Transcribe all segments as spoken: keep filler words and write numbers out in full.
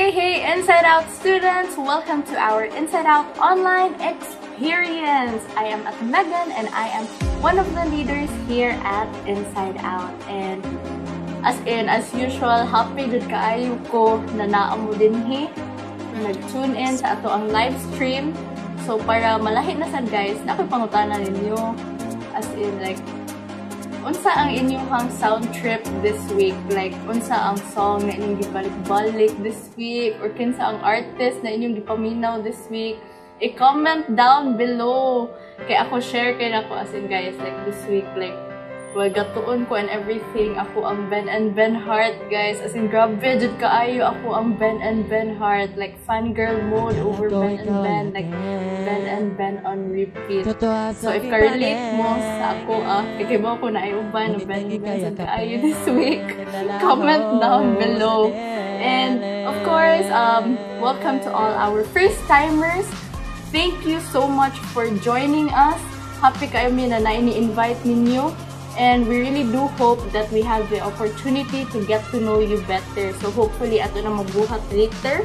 Hey, hey, Inside Out students! Welcome to our Inside Out online experience. I am Ate Megan and I am one of the leaders here at Inside Out. And as in, as usual, happy dud kaayo ko na naamo dinhi nag-tune in sa ato ang live stream. So para malahi na sad guys, nakoy pangutana ninyo as in like unsa ang inyong sound trip this week? Like, unsa ang song na inyong gibalik-balik this week? Or kinsa ang artist na inyong gipaminaw this week? I-comment down below. Kaya ako share kayo na ako as in guys, like this week, like, well, gatuon ko and everything. Ako ang Ben and Ben Heart, guys. As in, grabe, jud kaayo ako ang Ben and Ben Heart. Like, fangirl mode over Ben and Ben. Like, Ben and Ben on repeat. So, if ka-relate mo sa ako, ah, kakibaw ko na ay uban ng Ben and Ben sa kaayo this week, comment down below. And, of course, um, welcome to all our first-timers. Thank you so much for joining us. Happy kayo mi na na-ini-invite ninyo. And we really do hope that we have the opportunity to get to know you better. So hopefully, ato na mabuhat later.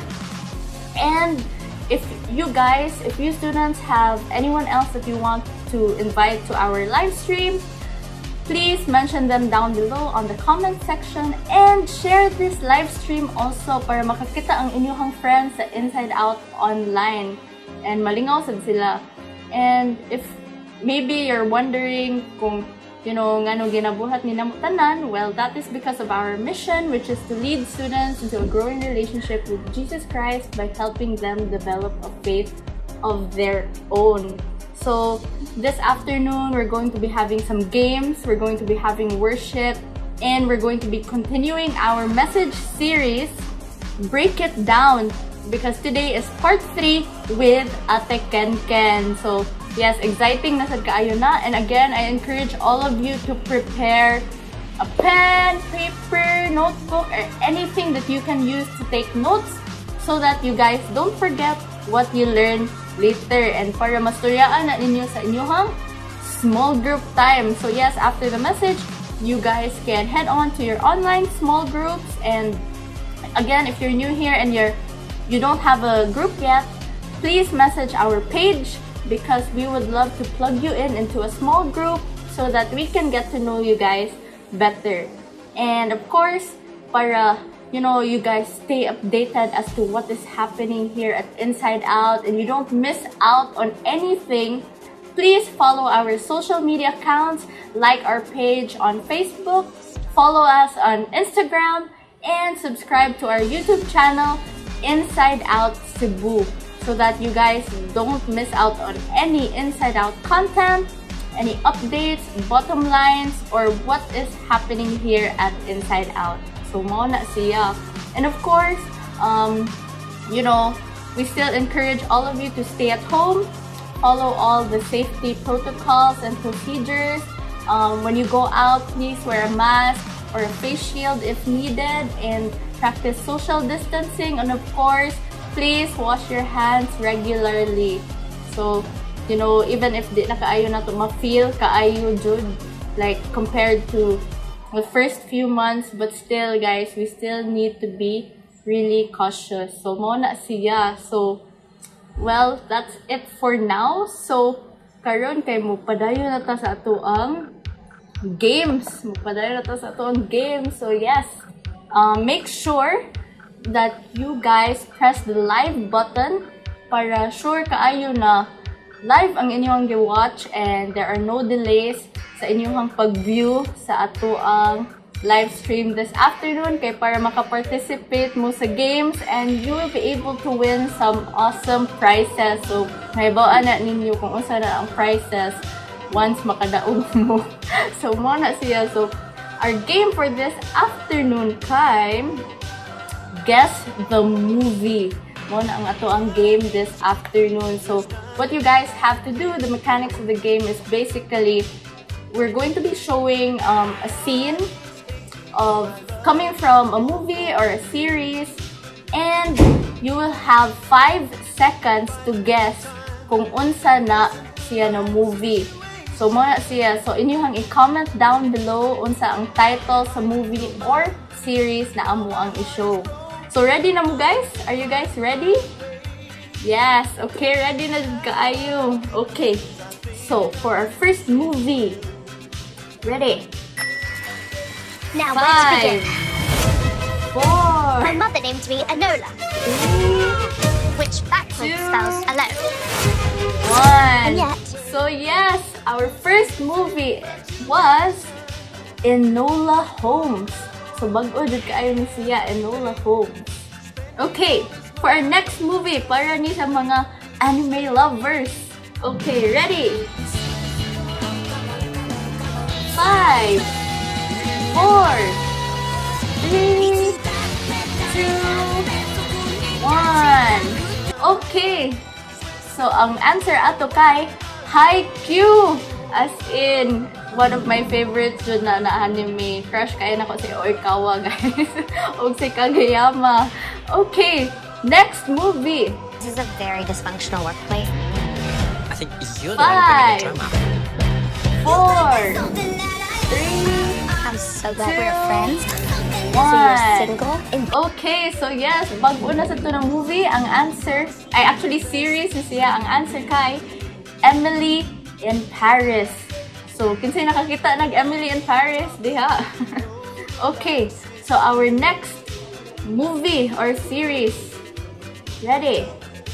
And if you guys, if you students have anyone else that you want to invite to our live stream, please mention them down below on the comment section and share this live stream also para makakita ang inyong friends sa Inside Out online. And malingaw sad sila. And if maybe you're wondering kung you know, ngano ginabuhat ni namo tanan, well, that is because of our mission, which is to lead students into a growing relationship with Jesus Christ by helping them develop a faith of their own. So, this afternoon, we're going to be having some games, we're going to be having worship, and we're going to be continuing our message series, Break It Down, because today is part three with Ate Ken Ken. So, yes, exciting na sad kaayo na. And again, I encourage all of you to prepare a pen, paper, notebook, or anything that you can use to take notes so that you guys don't forget what you learn later. And para masturyaan na ninyo sa inyong small group time. So yes, after the message, you guys can head on to your online small groups. And again, if you're new here and you're you don't have a group yet, please message our page, because we would love to plug you in into a small group so that we can get to know you guys better. And of course, para, you know, you guys stay updated as to what is happening here at Inside Out and you don't miss out on anything, please follow our social media accounts, like our page on Facebook, follow us on Instagram, and subscribe to our YouTube channel, Inside Out Cebu, so that you guys don't miss out on any Inside Out content, any updates, bottom lines, or what is happening here at Inside Out. So, mo na siya. And of course, um, you know, we still encourage all of you to stay at home, follow all the safety protocols and procedures. Um, when you go out, please wear a mask or a face shield if needed, and practice social distancing. And of course, please wash your hands regularly. So, you know, even if di na kaayo na to ma-feel kaayo jud, like compared to the first few months, but still guys, we still need to be really cautious. So, mo na siya. So, well, that's it for now. So, karon kay mo padayon na ta sa ato ang games. Mo padayon na ta sa ato ang games. So, yes, um, make sure that you guys press the live button para sure kaayo na live ang inyong gi-watch and there are no delays sa inyong pag-view sa ato ang live stream this afternoon, kay para makaparticipate mo sa games and you will be able to win some awesome prizes. So, mahibawaan na ninyo kung usa na ang prizes once makadaog mo. So, mo na siya. So, our game for this afternoon kay Guess the Movie. Mo na ang ato ang game this afternoon. So, what you guys have to do, the mechanics of the game is basically, we're going to be showing um, a scene of coming from a movie or a series, and you will have five seconds to guess kung unsa na siya na movie. So, mo na siya. So, inyong i-comment down below unsa ang title sa movie or series na amo ang i-show. So ready na mo guys? Are you guys ready? Yes, okay, ready na kaayo. Okay, so for our first movie, ready? Now Five, let's begin. Four, My mother named me Enola, three, which backwards Two. spells alone. one. And yet, So yes, our first movie was Enola Holmes. So bago jud kaayo ni siya, Enola Holmes. Okay, for our next movie, para ni sa mga anime lovers. Okay, ready? Five, four, three, two, one. Okay. So, ang answer ato kay Haikyuu. As in, one of my favorites dyan na na anime. Crush kaya na ko si Oikawa, guys. O si Kageyama. Okay, next movie. this is a very dysfunctional workplace. I think you're the one bringing the drama. Four, three, I'm so glad we're friends. So one. you're single? In- Okay, so yes, bago na sa ito ng movie, ang answer, ay actually series na siya, ang answer kay Emily in Paris. So, kinsay nakakita nag Emily in Paris, diha. Okay, so our next movie or series. Ready?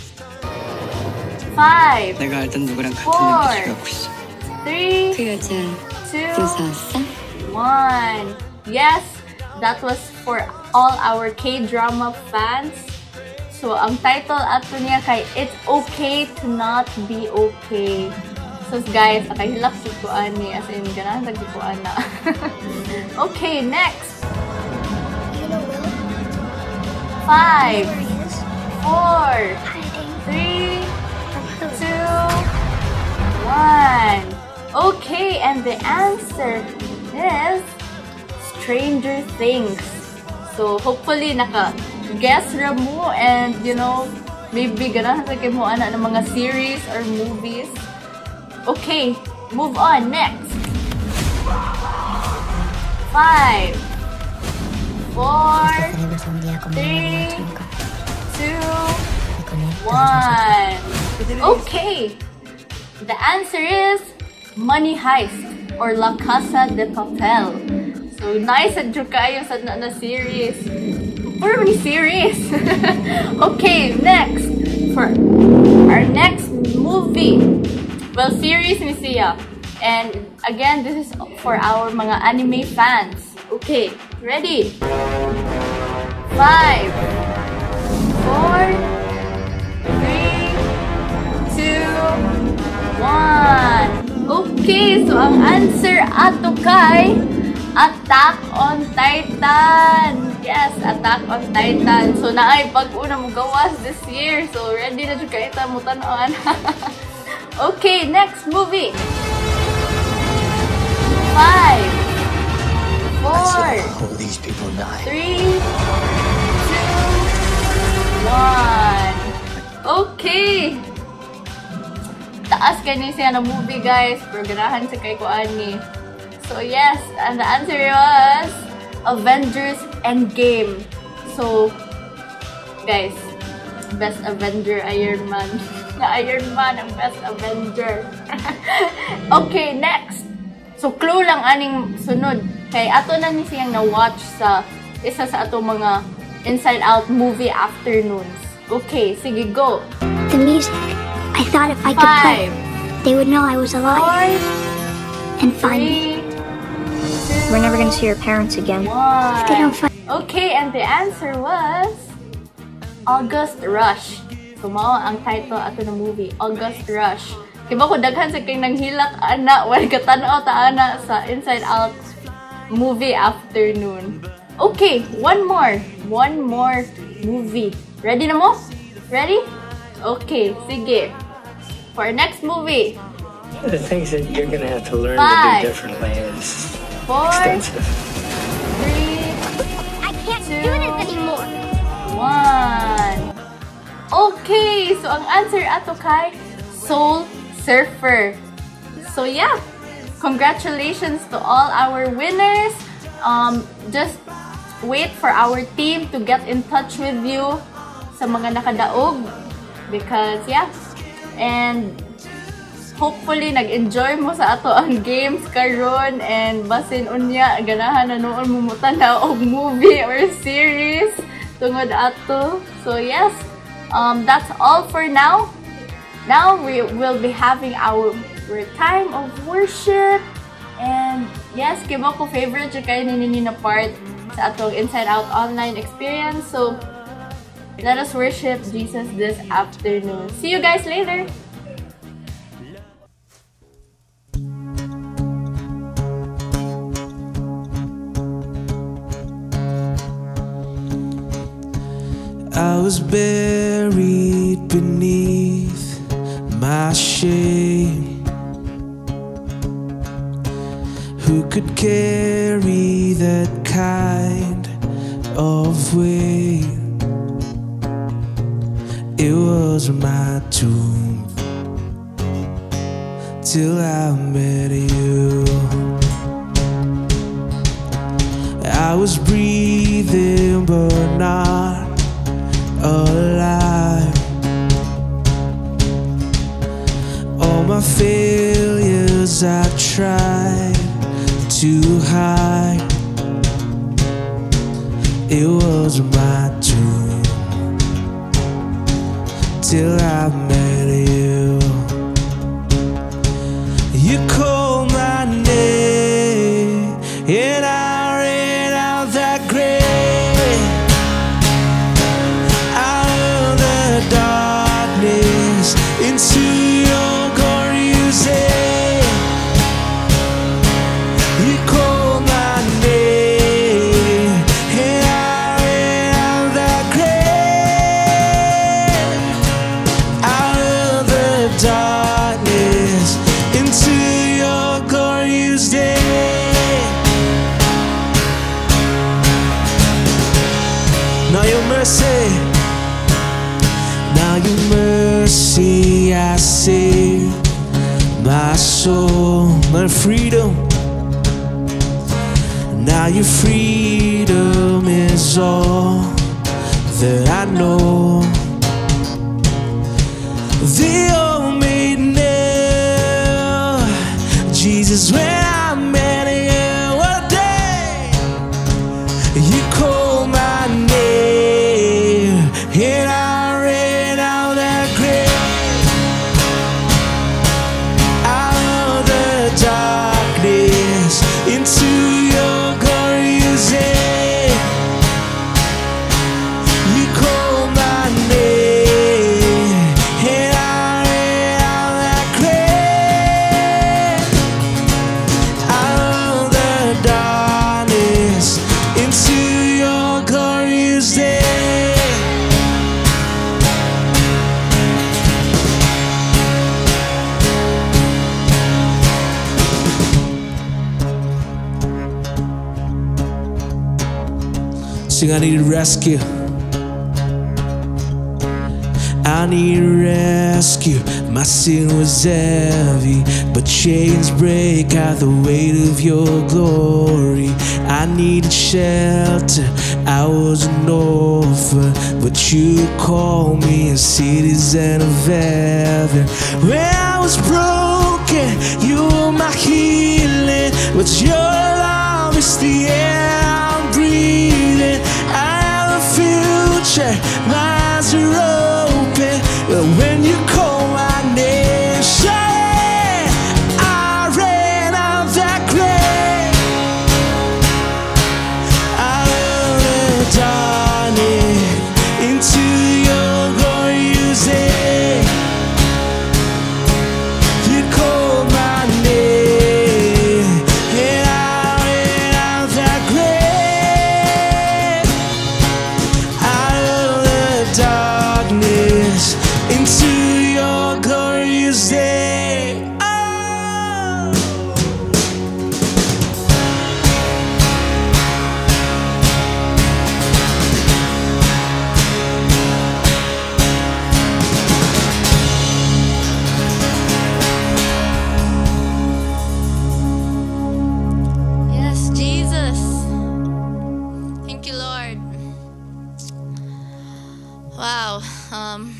Five, 내가 알던 누구랑 같은 Four. 눈빛을 갖고 있어. three, 그 여자 two, 무서웠어? one. Yes, that was for all our K-drama fans. So, ang title ato niya kay It's Okay to Not Be Okay. So, guys, nakahilak si Kuan ni. As in, ganahan sa Kuan na. Okay, next. You know Will? Five, There he is. four, Hiding three, from who? two, one. Okay, and the answer is Stranger Things. So, hopefully, naka-guess ra mo and, you know, maybe ganahan sa kayo mo ana ng mga series or movies. Okay, move on. Next. Five, four, three, two, one. Okay. The answer is Money Heist or La Casa de Papel. So, nice at kayo sa na, na series. Puro ni series. Okay, next. For our next movie. Well, series ni siya. And again, this is for our mga anime fans. Okay, ready? Five, four, three, two, one. Okay, so ang answer ato kay Attack on Titan. Yes, Attack on Titan. So naay pag-una mo gawas this year. So ready na jud kay ta mo tan-on. Okay, next movie. Five, four, All these people die. three, two, one. Okay. Taas kani siya na movie, guys. Pero ganahan sa kay kuan ni. So yes, and the answer was Avengers Endgame. So, guys, best Avenger, Iron Man. Iron Man ang best Avenger. Okay, next. So, clue lang aning sunod. Kay ato na ni siyang na-watch sa isa sa ato mga Inside Out movie afternoons. Okay, sige, go. The music. I thought if I could play, Five, they would know I was alive four, and find me. three, two, We're never gonna see your parents again. one. They don't find. Okay, and the answer was August Rush. So, mao ang title ato ng movie, August Rush. Kaya ba ko daghan sa kay nanghilak ana, wala ka tanaw ta ana sa Inside Out movie afternoon. Okay, one more. One more movie. Ready na mo? Ready? Okay, sige. For our next movie. The things that you're gonna have to learn Five. to do differently is Four, extensive. three, I can't Two. do this anymore. one. Okay, so ang answer ato kay Soul Surfer. So yeah, congratulations to all our winners. Um, just wait for our team to get in touch with you sa mga nakadaog. Because, yeah. And hopefully, nag-enjoy mo sa ato ang games karon and basin unya, ganahan na noon mo mutanaw og movie or series tungod ato. So, yes. Um, that's all for now. Now, we will be having our time of worship. And yes, kiba ko favorite yung kayo ninyo na part sa atong Inside Out online experience. So, let us worship Jesus this afternoon. See you guys later! I was buried beneath my shame. Who could carry that kind of weight? It was my tomb till I met you. I was breathing but not alive. All my failures I tried to hide. It was my tomb till I met you. You called my name and I ran out that grave. Into your glorious day, you called my name, and I ran out that grave, out of the darkness, into your glorious day. Now your mercy, now your mercy, I saved my soul, my freedom. Now your freedom is all that I know. The old made new, Jesus, when I met you, what a day! You called my name, and I into your glorious day. You called my name, and I ran out that grave, out of the darkness, into your glorious day. Sing, I need rescue. I need rescue. My sin was heavy, but chains break out the weight of your glory. I needed shelter. I was an orphan, but you called me a citizen of heaven. When I was broken, you were my healing. But your love is the air I'm breathing. I have a future, my eyes are open. But when you call my name, shine, I ran out that grave, out of the darkness, into your glorious day. You called my name, and I ran out that grave, out of the darkness, into your Wow. Um,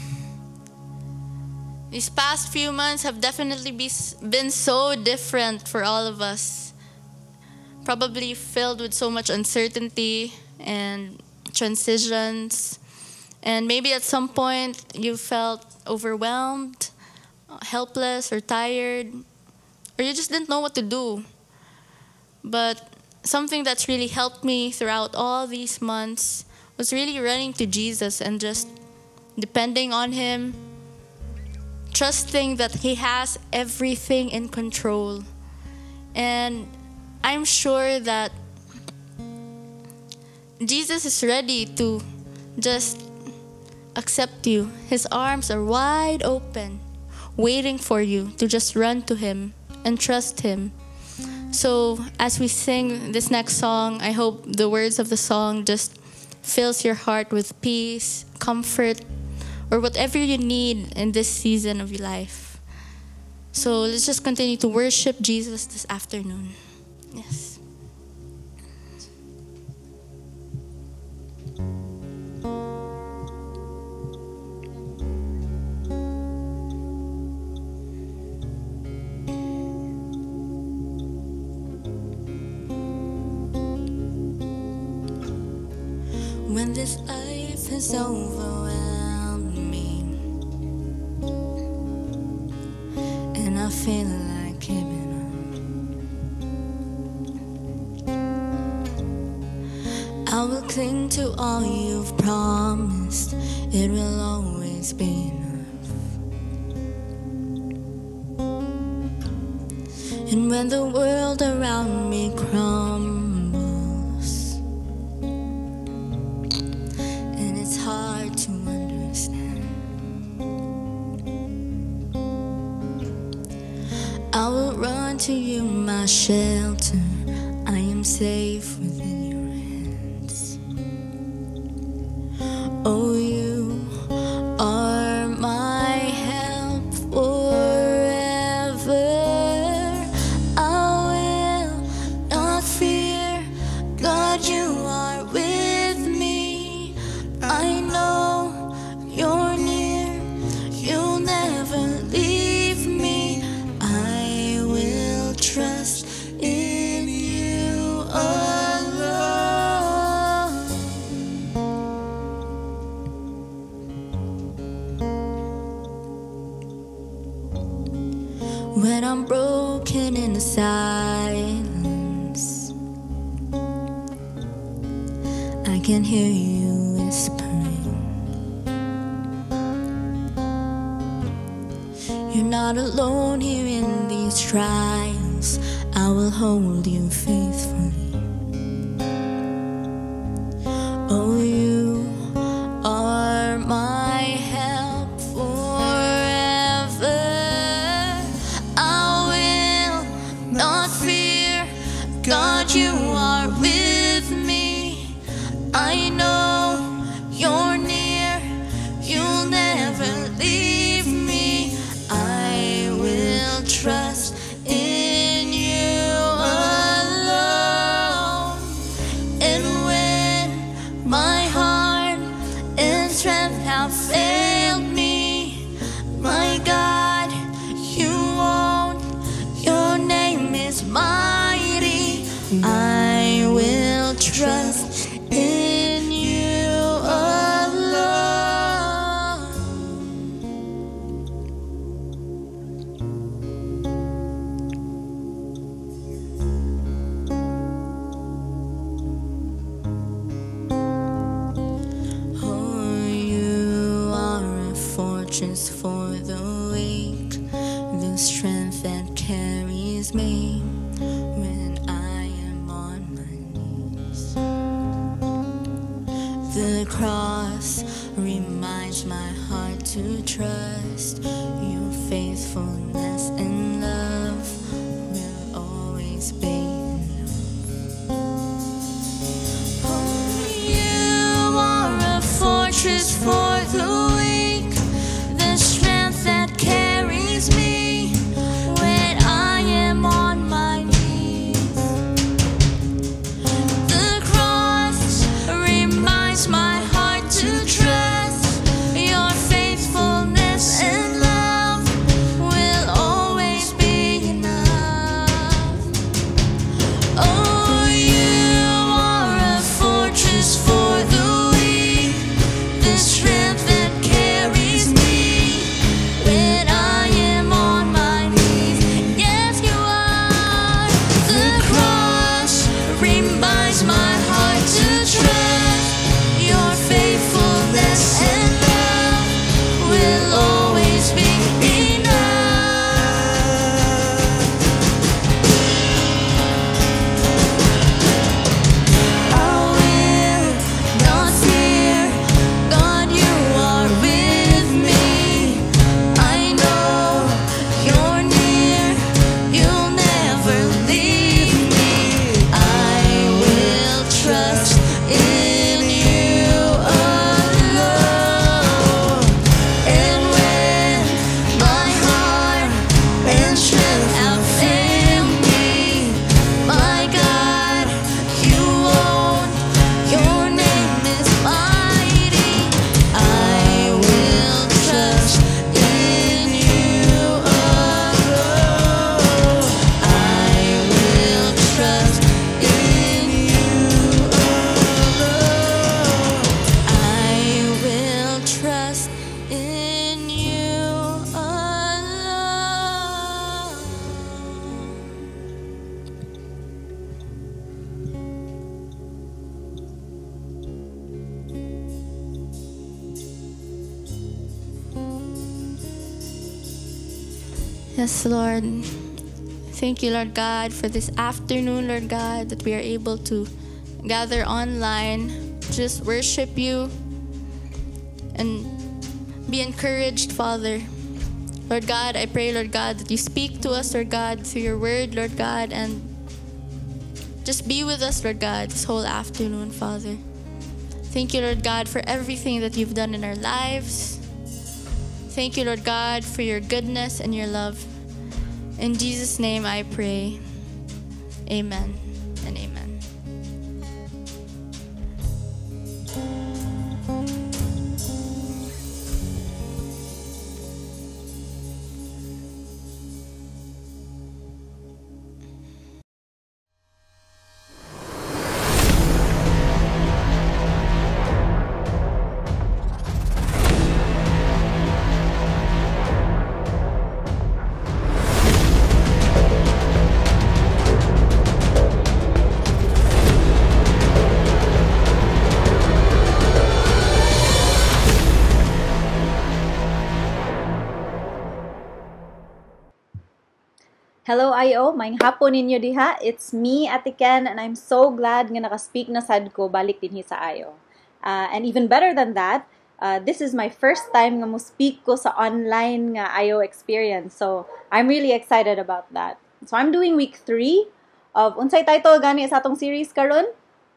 these past few months have definitely be, been so different for all of us. Probably filled with so much uncertainty and transitions. And maybe at some point you felt overwhelmed, helpless, or tired, or you just didn't know what to do. But something that's really helped me throughout all these months was really running to Jesus and just depending on Him, trusting that He has everything in control. And I'm sure that Jesus is ready to just accept you. His arms are wide open, waiting for you to just run to Him and trust Him. So as we sing this next song, I hope the words of the song just fills your heart with peace, comfort, or whatever you need in this season of your life. So let's just continue to worship Jesus this afternoon. Yes. When this life has overwhelmed me and I feel like giving up, I will cling to all you've promised. It will always be enough. And when the world around me crumbles hard to understand, I will run to you, my shelter. I am safe within your hands. Oh, you are my help forever. I will not fear. God, you are with me. I know you're near, you'll never leave me. I will trust in you alone. When I'm broken in the silence, I can hear you whispering. You're not alone here in these trials. I will hold you faithfully. Oh, you are my help forever. I will not fear. God, you are with me. I know you're near, you'll never leave me. I will trust in you alone. And when my heart and strength have failed me, my God, you won't. Your name is mighty. I will trust in you alone. Oh, you are a fortress for the weak, the strength that carries me when I am on my knees. The cross reminds my heart to trust your faithfulness and love will always be enough. Oh, you are a fortress for the weak, the strength that carries me when I am on my knees. The cross reminds my heart to trust Yes, Lord. Thank you, Lord God, for this afternoon, Lord God, that we are able to gather online, just worship you and be encouraged, Father. Lord God, I pray, Lord God, that you speak to us, Lord God, through your word, Lord God, and just be with us, Lord God, this whole afternoon, Father. Thank you, Lord God, for everything that you've done in our lives. Thank you, Lord God, for your goodness and your love. In Jesus' name I pray. Amen and amen. Hello I O, maayong hapon ninyo diha. It's me, Ate Ken, and I'm so glad nga nakaspeak na sad ko balik dinhi sa I O. Uh, and even better than that, uh, this is my first time nga mo speak ko sa online nga I O experience. So, I'm really excited about that. So, I'm doing week three of, unsay title gani sa atong series karon?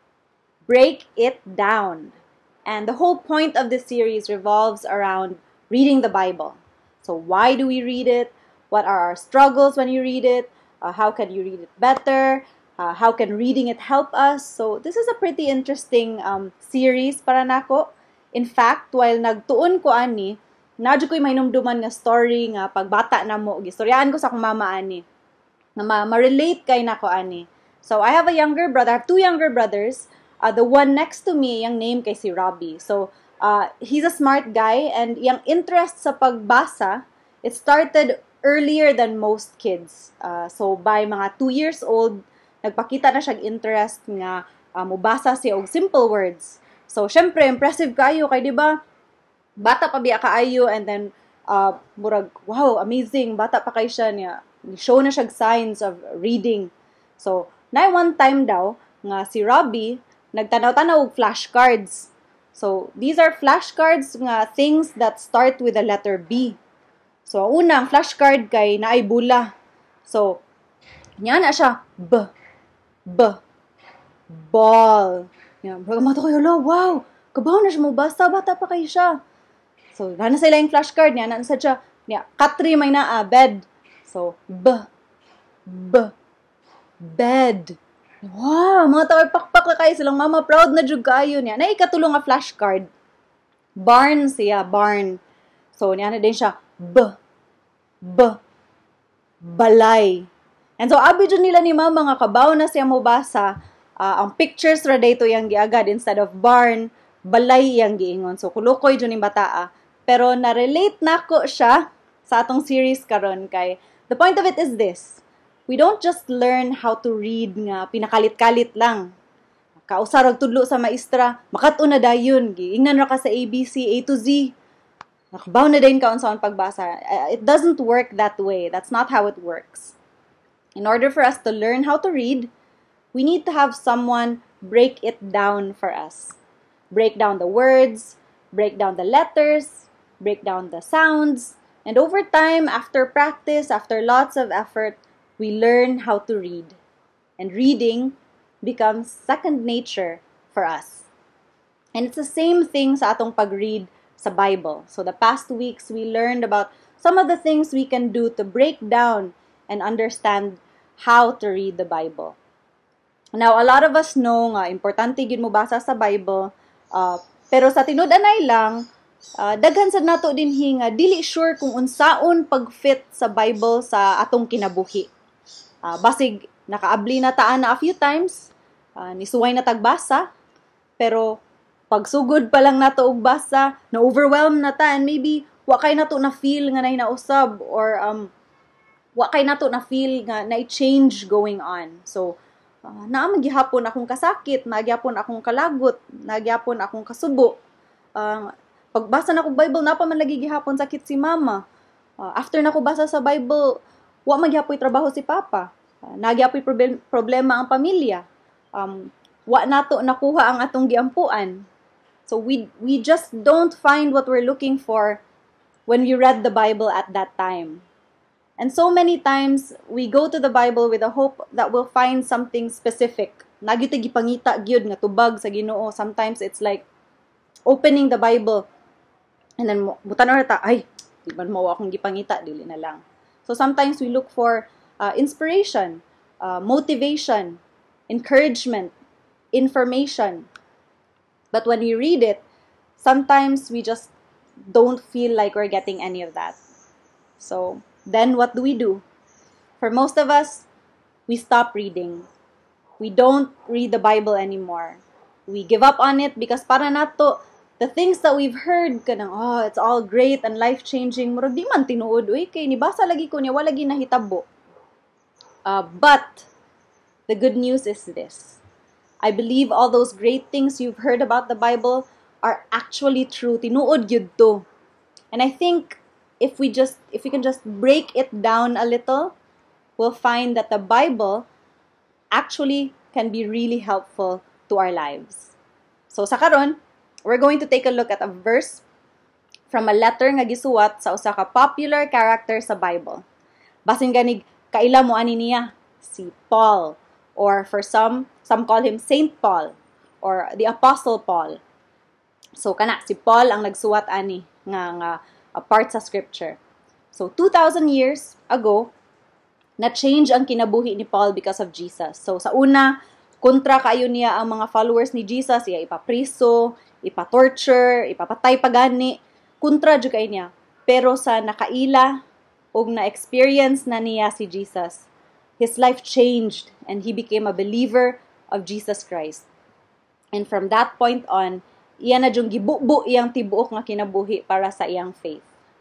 Break It Down. And the whole point of this series revolves around reading the Bible. So, why do we read it? What are our struggles when you read it? Uh, how can you read it better? Uh, how can reading it help us? So, this is a pretty interesting um, series para nako. In fact, while nagtuon ko ani, nadyo ko'y may numduman nga story nga pagbata na mo. Gistoryaan ko sa akong mama ani. Na ma-relate kay nako ani. So, I have a younger brother. I have two younger brothers. Uh, the one next to me, yung name kay si Robbie. So, uh, he's a smart guy and yung interest sa pagbasa, it started earlier than most kids. Uh, so, by mga two years old, nagpakita na siyang interest nga uh, mubasa siya og simple words. So, syempre, impressive kayo kay, di ba? Bata pa biya kaayo and then, uh, murag, wow, amazing, bata pa kay siya niya. Show na siya signs of reading. So, na one time daw, nga si Robbie, nagtanaw-tanaw og flashcards. So, these are flashcards nga things that start with the letter B. So, ang unang flashcard kay naay bula. So, niya na siya, B, B, ball. Yan, mato kayo, wow, kabaw na siya mo, basta bata pa kayo siya. So, na sila yung flashcard niya, na sa siya, niya, katri may naa, bed. So, B, B, bed. Wow, mga tawag pakpak na kayo silang mama, proud na jud kayo niya. Na ikatulong nga flashcard, barn siya, barn. So, niya na din siya, B, B, balay. And so, abi dyan nila ni mama nga kabaw na siya mo basa, uh, ang pictures ra dito yung giagad, instead of barn, balay yung giingon. So, kulukoy dyan yung bataa. Pero, na-relate na ko siya sa atong series karon kay, the point of it is this, we don't just learn how to read nga pinakalit-kalit lang. Kausarag tudlo sa maestra, makatun na dayon, giingnan ra ka sa A B C, A to Z, nakabaw na din ka sa pagbasa. It doesn't work that way. That's not how it works. In order for us to learn how to read, we need to have someone break it down for us. Break down the words, break down the letters, break down the sounds, and over time, after practice, after lots of effort, we learn how to read. And reading becomes second nature for us. And it's the same thing sa atong pag-read sa Bible. So the past weeks, we learned about some of the things we can do to break down and understand how to read the Bible. Now, a lot of us know nga, importante gid mo basa sa Bible, uh, pero sa tinud-anay lang, uh, daghan sad nato din hinga, dili sure kung unsaon pag-fit sa Bible sa atong kinabuhi. Uh, basig, nakaabli na taan na a few times, uh, nisuway na tagbasa, pero pagsugod pa lang nato og basa, na-overwhelm na ta, and maybe wa kay nato na feel nga nay nausab, or um wa kay nato na feel nga nay change going on. So uh, naa man gihapon akong kasakit, nagyapon akong kalagot, nagyapon akong kasubo. Uh, pagbasa na ko Bible, napa man lagi gihapon sakit si mama. Uh, after na ko basa sa Bible, wa magyapoy trabaho si Papa. Uh, nagyapoy problem, problema ang pamilya. Um, wa nato nakuha ang atong giampuan. So we we just don't find what we're looking for when we read the Bible at that time. And so many times, we go to the Bible with the hope that we'll find something specific. Nagyuti gipangita gyud nga tubag sa Ginoo. Sometimes it's like opening the Bible and then butan na ta, ay, di man mo akong gipangita, dili na lang. So sometimes we look for uh, inspiration, uh, motivation, encouragement, information. But when we read it, sometimes we just don't feel like we're getting any of that. So then what do we do? For most of us, we stop reading. We don't read the Bible anymore. We give up on it because para nato, the things that we've heard, kanang, oh, it's all great and life-changing, murag di man tinuod, uy, kay nibasa lagi ko niya, wala lagi nahitabo. Uh, but, the good news is this. I believe all those great things you've heard about the Bible are actually true. Tinuod yun to. And I think, if we just, if we can just break it down a little, we'll find that the Bible actually can be really helpful to our lives. So sa karon, we're going to take a look at a verse from a letter nga gisuwat sa usa ka popular character sa Bible. Basin ganig kaila mo ani niya, si Paul, or for some, some call him Saint Paul, or the Apostle Paul. So kana si Paul ang nagsuwat ani nga nga a part sa scripture. So, two thousand years ago, na-change ang kinabuhi ni Paul because of Jesus. So, sa una, kontra kayo niya ang mga followers ni Jesus, iya ipapriso, ipatorture, ipapatay pagani, kontra jud kay niya. Pero sa nakaila o na-experience na niya si Jesus, his life changed and he became a believer of Jesus Christ. And from that point on, iyan na diyong gibubo iyang tibuok nga kinabuhi para sa iyang faith.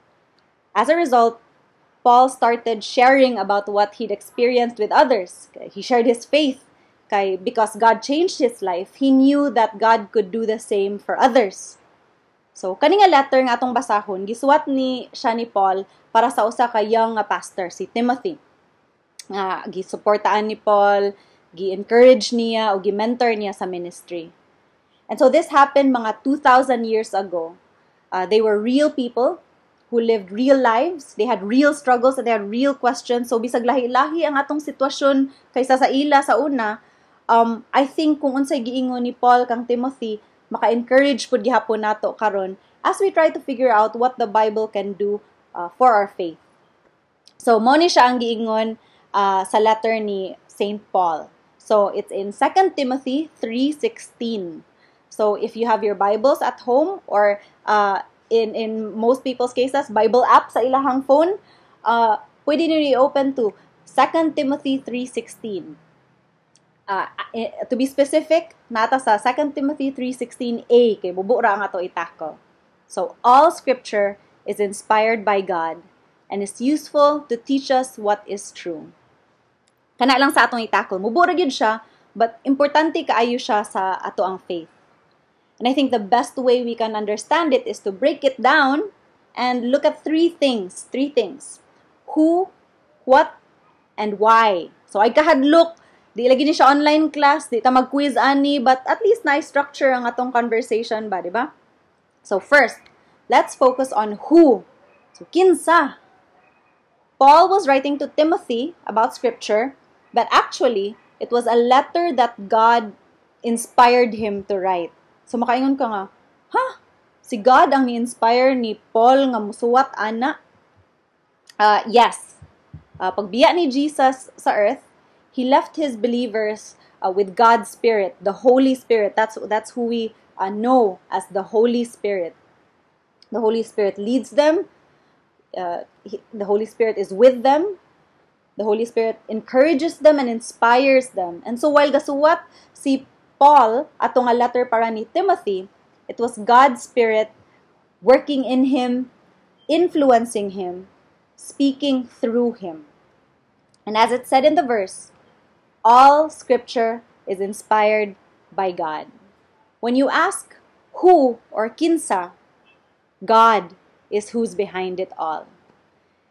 As a result, Paul started sharing about what he'd experienced with others. He shared his faith kay because God changed his life. He knew that God could do the same for others. So, kani nga letter nga atong basahon, gisuwat ni siya ni Paul para sa usa ka young nga pastor, si Timothy. Nga gisuportaan ni Paul, gi-encourage niya o gi-mentor niya sa ministry. And so this happened mga two thousand years ago. Uh, they were real people who lived real lives. They had real struggles and they had real questions. So bisag lahi-lahi ang atong sitwasyon kaysa sa ila sa una, um, I think kung unsay giingon ni Paul kang Timothy, maka-encourage pud gihapon nato karon as we try to figure out what the Bible can do uh, for our faith. So mo ni siya ang giingon uh, sa letter ni Saint Paul. So it's in Second Timothy three sixteen. So if you have your Bibles at home or uh, in in most people's cases, Bible app sa ilahang phone, uh, pwede niyo i-open to Second Timothy three sixteen. Uh, to be specific, nata sa Second Timothy three sixteen a, kay bubura ang ato itako. So all scripture is inspired by God and is useful to teach us what is true. Kana lang sa atong itako. Mubura gyud siya, but importante kaayo siya sa ato ang faith. And I think the best way we can understand it is to break it down and look at three things. Three things. Who, what, and why. So, ay kahadlok. Di lagi ni siya online class. Di ta mag-quiz ani. But at least na-structure ang atong conversation ba, di ba? So, first, let's focus on who. So, kinsa. Paul was writing to Timothy about scripture, but actually, it was a letter that God inspired him to write. So, makaingon ka nga, ha? Si God ang ni-inspire ni Paul nga musuwat ana? Uh, yes. Uh, pagbiya ni Jesus sa earth, He left His believers uh, with God's Spirit, the Holy Spirit. That's, that's who we uh, know as the Holy Spirit. The Holy Spirit leads them. Uh, he, the Holy Spirit is with them. The Holy Spirit encourages them and inspires them. And so, while gasuwat si Paul, atong nga letter para ni Timothy, it was God's Spirit working in him, influencing him, speaking through him. And as it said in the verse, all scripture is inspired by God. When you ask who or kinsa, God is who's behind it all.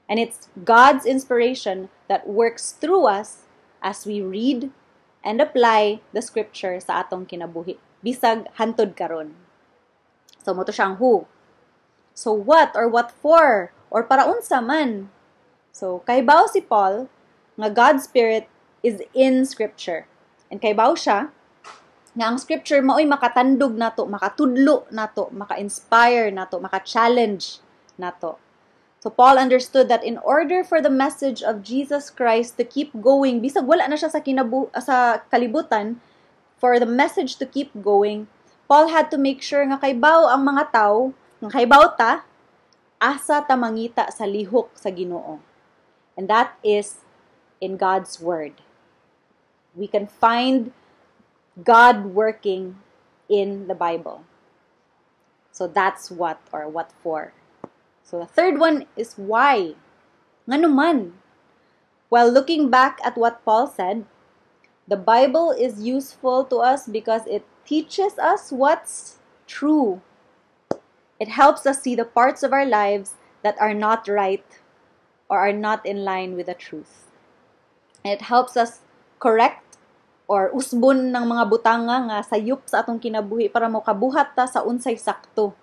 And it's God's inspiration that works through us as we read and apply the scripture sa atong kinabuhi. Bisag hantod karon. So, mo to siyang who. So, what or what for? Or para unsa man? So, kaybaw si Paul nga God's Spirit is in scripture. And kaybaw siya nga ang scripture mao'y makatandog nato, makatudlo nato, maka-inspire nato, maka-challenge nato. So Paul understood that in order for the message of Jesus Christ to keep going, bisag wala na siya sa kinabu sa kalibutan, for the message to keep going, Paul had to make sure nga kaybaw ang mga tao, nga kaybaw ta, asa ta mangita sa lihok sa Ginoo. And that is in God's Word. We can find God working in the Bible. So that's what or what for. So the third one is why. Ngano man? While looking back at what Paul said, the Bible is useful to us because it teaches us what's true. It helps us see the parts of our lives that are not right or are not in line with the truth. And it helps us correct or usbon ng mga butanga nga sayop sa atong kinabuhi para mo kabuhat ta sa unsay sakto.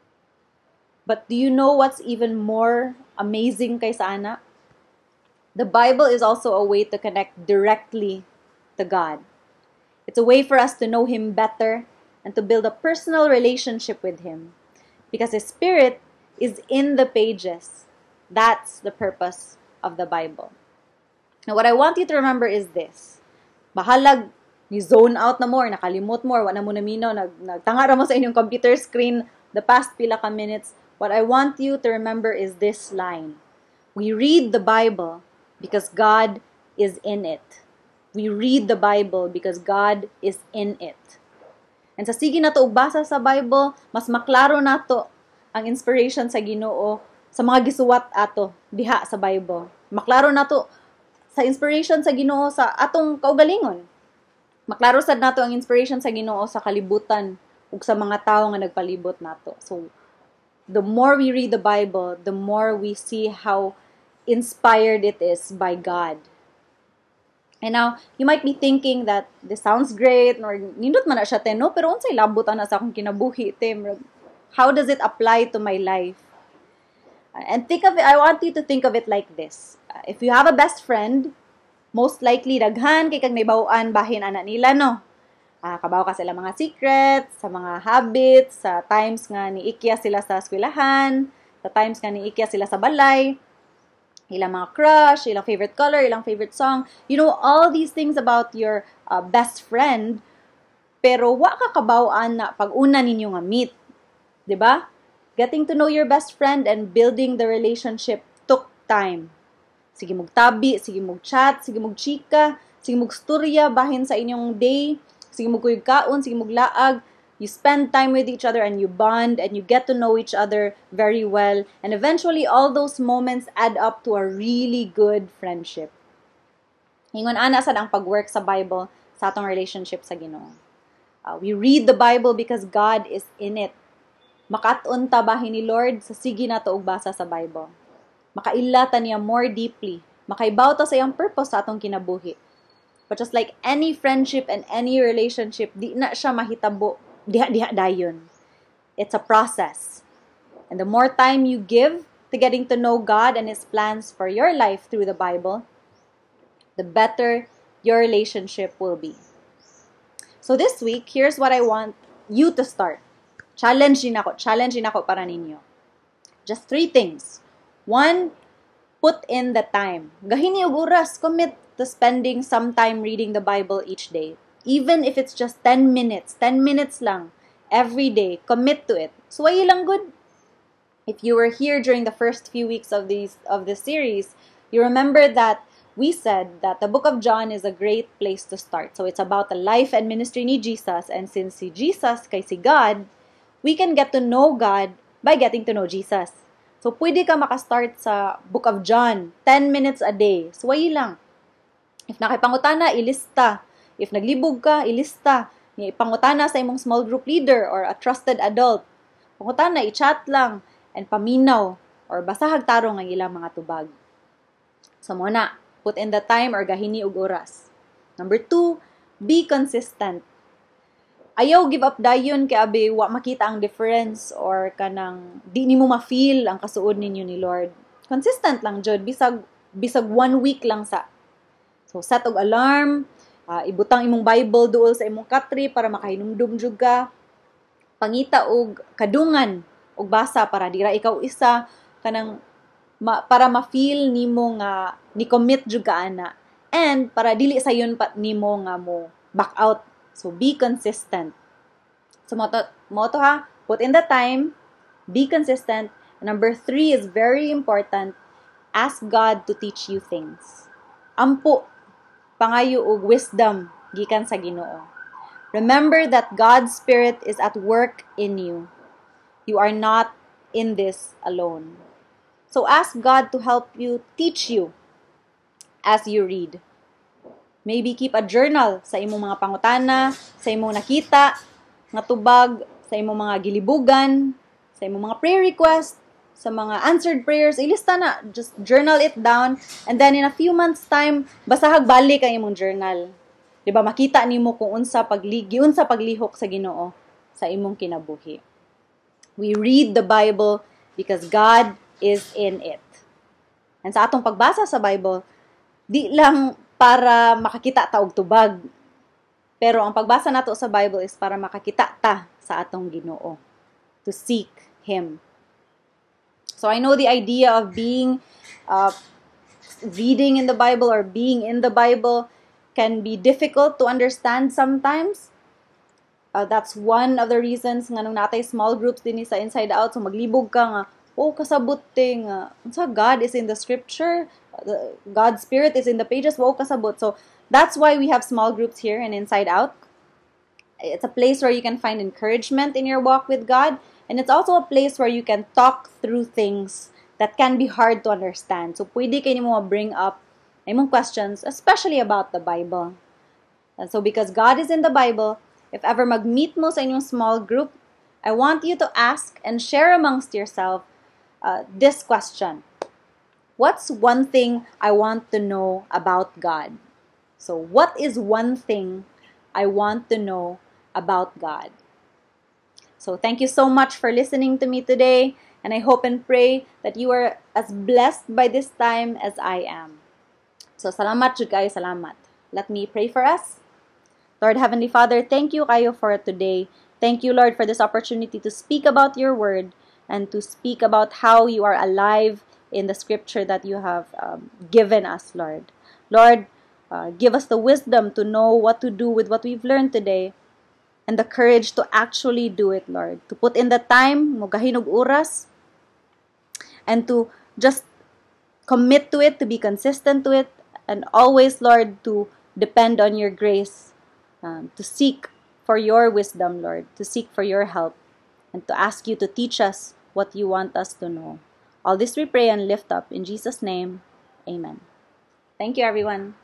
But do you know what's even more amazing kaysa ana? The Bible is also a way to connect directly to God. It's a way for us to know Him better and to build a personal relationship with Him. Because His Spirit is in the pages. That's the purpose of the Bible. Now, what I want you to remember is this. Bahalag, ni zone out na more, nakalimot more, wala mo na mino, nag, nagtanga ra mo sa inyong computer screen the past pila ka minutes. What I want you to remember is this line. We read the Bible because God is in it. We read the Bible because God is in it. And sa sige nato ugbasa sa Bible, mas maklaro nato ang inspiration sa Ginoo sa mga gisuwat ato diha sa Bible. Maklaro nato sa inspiration sa Ginoo sa atong kaugalingon. Maklaro sad nato ang inspiration sa Ginoo sa kalibutan ug sa mga tawo nga nagpalibot nato. So the more we read the Bible, the more we see how inspired it is by God. And now, you might be thinking that this sounds great, or nindot man na siya, te, no? Pero unsay labot na sa akong kinabuhi, te. How does it apply to my life? And think of it, I want you to think of it like this. If you have a best friend, most likely daghan kay kag naibawaan bahin ana nila, no? Uh, kabaw ka sila mga secrets, sa mga habits, sa times nga niikya sila sa eskwelahan, sa times nga niikya sila sa balay, ilang mga crush, ilang favorite color, ilang favorite song. You know all these things about your uh, best friend, pero wa ka kabawaan na pag-una ninyo nga meet. Diba? Getting to know your best friend and building the relationship took time. Sige mong tabi, sige mong chat, sige mong chika, sige mong storya bahin sa inyong day, sige mo kuyog kaon, sige mo laag, you spend time with each other and you bond and you get to know each other very well. And eventually, all those moments add up to a really good friendship. Ingon ana sad ang pag-work sa Bible sa atong relationship sa Ginoo. Uh, we read the Bible because God is in it. Makaton ta bahin ni Lord sa sige nato og basa sa Bible. Makaila ta niya more deeply. Makaibaw ta sa iyang purpose sa atong kinabuhi. But just like any friendship and any relationship, di na siya mahitabo, diha-diha dayon. It's a process. And the more time you give to getting to know God and His plans for your life through the Bible, the better your relationship will be. So this week, here's what I want you to start. Challenge din ako. Challenge din ako para ninyo. Just three things. One, put in the time. Gahini og oras, commit to spending some time reading the Bible each day. Even if it's just ten minutes, ten minutes lang, every day, commit to it. So, ay lang good. If you were here during the first few weeks of these of this series, you remember that we said that the book of John is a great place to start. So, it's about the life and ministry ni Jesus. And since si Jesus kay si God, we can get to know God by getting to know Jesus. So, pwede ka makastart sa book of John, ten minutes a day. So, ay lang. If nakipangutana, ilista. If naglibog ka, ilista. Ipangutana sa imong small group leader or a trusted adult. Pangutana, i-chat lang and paminaw or basahag tarong ang ilang mga tubag. So muna, put in the time or gahini og oras. Number two, be consistent. Ayaw give up dayon kay abi wa makita ang difference or kanang di nimo ma-feel ang kasuod ninyo ni Lord. Consistent lang jud bisag bisag one week lang sa. So set og alarm, uh, ibutang imong Bible duol sa imong katri para makahinumdum jud ka. Pangita og kadungan og basa para dira ikaw isa kanang ma, para ma-feel nimo nga ni commit jud ka ana. And para dili sayon pa nimo nga mo back out. So, be consistent. So, mo to, mo to ha, put in the time, be consistent. And number three is very important. Ask God to teach you things. Ampo, pangayo og wisdom, gikan sa Ginoo. Remember that God's Spirit is at work in you. You are not in this alone. So, ask God to help you, teach you as you read. Maybe keep a journal sa imong mga pangutana, sa imong nakita, nga tubag, sa imong mga gilibugan, sa imong mga prayer request, sa mga answered prayers, ilista na. Just journal it down. And then in a few months time, basahag balik ang imong journal. Diba, makita nimo kung unsa pagligi, unsa paglihok sa Ginoo sa imong kinabuhi. We read the Bible because God is in it. And sa atong pagbasa sa Bible, di lang para makakita ta og tubag. Pero ang pagbasa nato sa Bible is para makakita ta sa atong Ginoo. To seek Him. So I know the idea of being, uh, reading in the Bible or being in the Bible can be difficult to understand sometimes. Uh, that's one of the reasons nga nung natay small groups din sa Inside Out. So maglibog ka nga, oh, kasabot ting, uh, sa God is in the scripture, uh, God's Spirit is in the pages, wow, kasabot. So, that's why we have small groups here in Inside Out. It's a place where you can find encouragement in your walk with God, and it's also a place where you can talk through things that can be hard to understand. So, pwede kayo mo bring up imong questions, especially about the Bible. And so, because God is in the Bible, if ever mag-meet mo sa inyong small group, I want you to ask and share amongst yourself Uh, this question. What's one thing I want to know about God? So, what is one thing I want to know about God? So, thank you so much for listening to me today, and I hope and pray that you are as blessed by this time as I am. So, salamat jud kayo, salamat. Let me pray for us. Lord Heavenly Father, thank you kayo for today. Thank you, Lord, for this opportunity to speak about your word and to speak about how you are alive in the scripture that you have um, given us, Lord. Lord, uh, give us the wisdom to know what to do with what we've learned today and the courage to actually do it, Lord. To put in the time, mugahinog oras, and to just commit to it, to be consistent to it, and always, Lord, to depend on your grace, um, to seek for your wisdom, Lord, to seek for your help, and to ask you to teach us what you want us to know. All this we pray and lift up in Jesus' name. Amen. Thank you, everyone.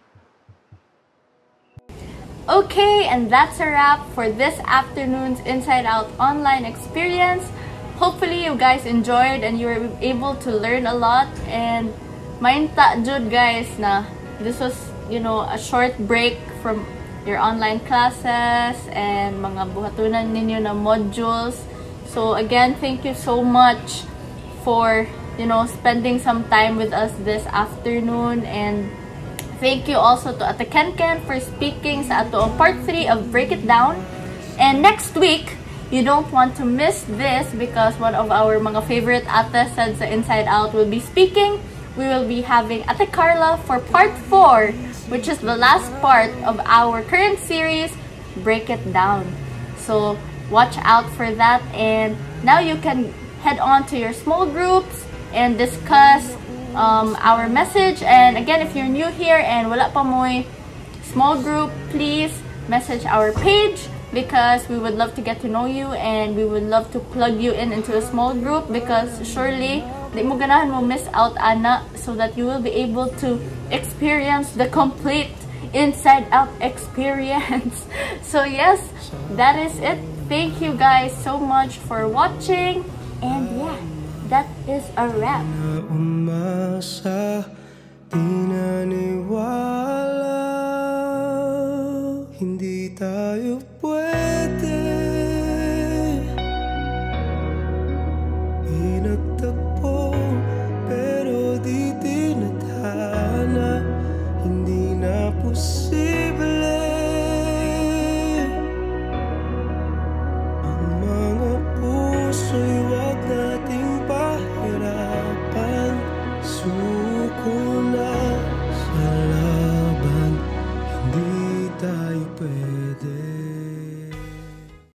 Okay, and that's a wrap for this afternoon's Inside Out online experience. Hopefully you guys enjoyed and you were able to learn a lot. And mainta jud guys na this was, you know, a short break from your online classes and mga buhatunan ninyo na modules. So again, thank you so much for, you know, spending some time with us this afternoon, and thank you also to Ate Kenken for speaking sa ato part three of Break It Down. And next week, you don't want to miss this because one of our mga favorite ate said sa Inside Out will be speaking. We will be having Ate Carla for part four, which is the last part of our current series, Break It Down. So watch out for that, and now you can head on to your small groups and discuss um, our message. And again, if you're new here and wala pa mo'y small group, please message our page because we would love to get to know you and we would love to plug you in into a small group, because surely di mo ganahan mo miss out ana, so that you will be able to experience the complete Inside Out experience. So yes, that is it. Thank you guys so much for watching, and yeah, that is is a wrap. Na umasa, di naniwala, hindi tayo pwede. Pinagtagpo, pero di tinadhana, hindi na posible.